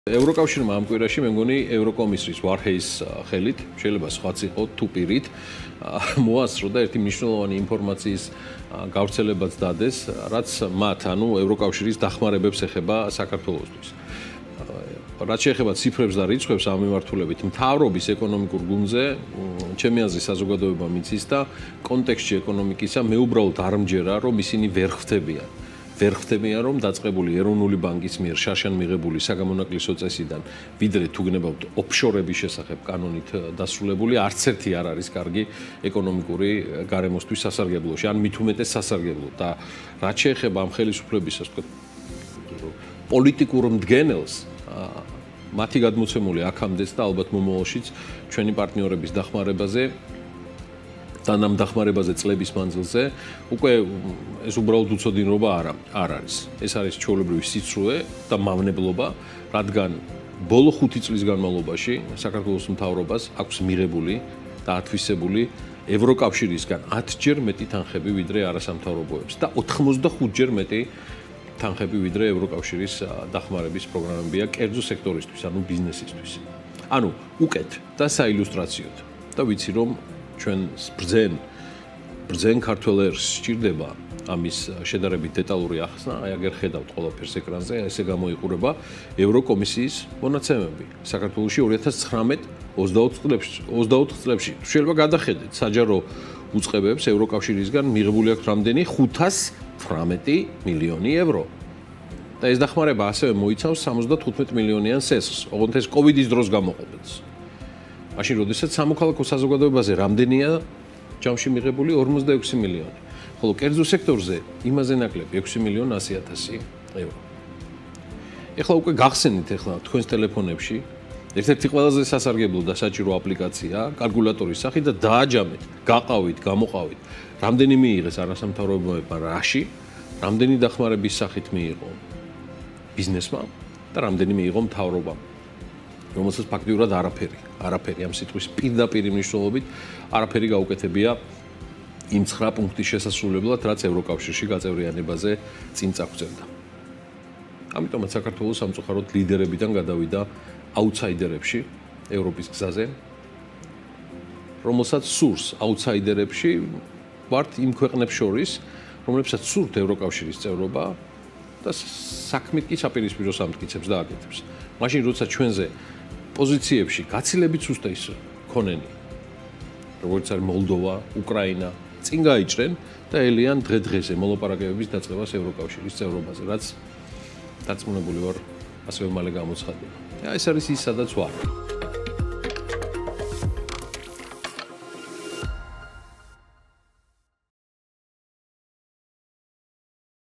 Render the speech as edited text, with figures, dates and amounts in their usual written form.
ევროკავშირმა ამ კვირაში მე მგონი ევროკომისრის ვარჰეის ხელით შეიძლება სხვაც იყო თუ პირით მოასწრო და ერთი მნიშვნელოვანი ინფორმაციის გავრცელებაც დადეს, რაც მათ, ანუ ევროკავშირის დახმარებებს ეხება საქართველოსთვის. რაც შეეხება ციფრებს და რიცხვებს ამ მიმართულებით, მთავრობის ეკონომიკურ გუნდზე, ჩემი აზრით საზოგადოება მიცის და კონტექსტში ეკონომიკისა მე უბრალოდ არ მჯერა, რომ ისინი ვერ ხვდებიან, რომ დაწყებული ეროვნული ბანკის მიერ შარშან მიღებული საგამონაკლისო წესიდან, ვიდრე თუ გნებავთ ოფშორების შესახებ კანონით დასრულებული, არც ერთი არ არის კარგი ეკონომიკური გარემოსთვის სასარგებლოში, ან მით უმეტეს სასარგებლო და რაც შეეხება ამ ხელისუფლების, ასე ვთქვათ, პოლიტიკურ მდგენელს, მათი გადმოცემული აქამდეც და ალბათ მომავალშიც ჩვენი პარტნიორების დახმარებაზე და ამ დახმარებაზე წლების მანძილზე უკვე ეს უბრალოდ უცოდინობა არ არის. ეს არის ჩვეულებრივი სიცრუე და მავნებლობა, რადგან ბოლო 5 წლის განმავლობაში საქართველოს მთავრობას აქვს მიღებული და ათვისებული ევროკავშირისგან 10-ჯერ მეტი თანხები ვიდრე არასამთავრობოებს და 85-ჯერ მეტი თანხები ვიდრე ევროკავშირის დახმარების პროგრამებია კერძო სექტორისთვის, ანუ ბიზნესისთვის. ანუ უკეთ და საილუსტრაციოდ და ვიცი რომ ჩვენ ბრძენ ქართველ ერს სჭირდება ამის შედარებით დეტალური ახსნა, აი აგერ ხედავთ ყველაფერს ეკრანზე, ესე გამოიყურება ევროკომისიის მონაცემები. საქართველოში 2019-24 წლებში შეიძლება გადახედეთ საჯარო უწყებებს ევროკავშირისგან მიღებული აქვს რამდენი 518 მილიონი ევრო. და ეს დახმარება ასევე მოიცავს 75 მილიონიან სესს, ოღონდ ეს კოვიდის დროს გამოყოფილს. მაშინ როდესაც სამოქალაქო საზოგადოებაზე რამდენია ჯამში მიღებული 46 მილიონი. ხოლო კერძო სექტორზე იმაზე ნაკლები 6 მილიონი 100.000 ევრო. ეხლა უკვე გახსენით თქვენს ტელეფონებში ერთ-ერთი ყველაზე სასარგებლო და საჭირო აპლიკაცია კალკულატორის სახით და დააჯამეთ, გაყავით, გამოყავით, რამდენი მიიღეს არასამთავრობოებმა რაში, რამდენი დახმარების სახით მიიღო ბიზნესმა და რამდენი მიიღო მთავრობამ. რომელსაც ფაქტიურად არაფერი ამ სიტყვის პირდაპირ მნიშვნელობით არაფერი გაუკეთებია იმ 9 პუნქტის შესასრულებლად, რაც ევროკავშირში გაწევრიანებაზე წინ წაგვწევდა. ამიტომაც საქართველოს სამწუხაროდ ლიდერებიდან გადავიდა აუთსაიდერებში ევროპის გზაზე, რომელსაც სურს აუთსაიდერებში ვართ იმ ქვეყნებს შორის, რომლებსაც სურთ ევროკავშირის წევრობა და საქმით კი საპირისპირო სამტკიცებს და აკეთებს. მაშინ როცა ჩვენზე პოზიციებში გაცილებით სუსტეის ქონენი, როგორც არის მოლდოვა, უკრაინა, წინ გაიჭრენ და ელიან დღე-დღეზე მოლაპარაკებების დაწყებას ევროკავშირის წევრობაზე, რაც დარწმუნებული ვარ ასევე მალე გამოცხადდება. ეს არის ის, სადაც ვარ.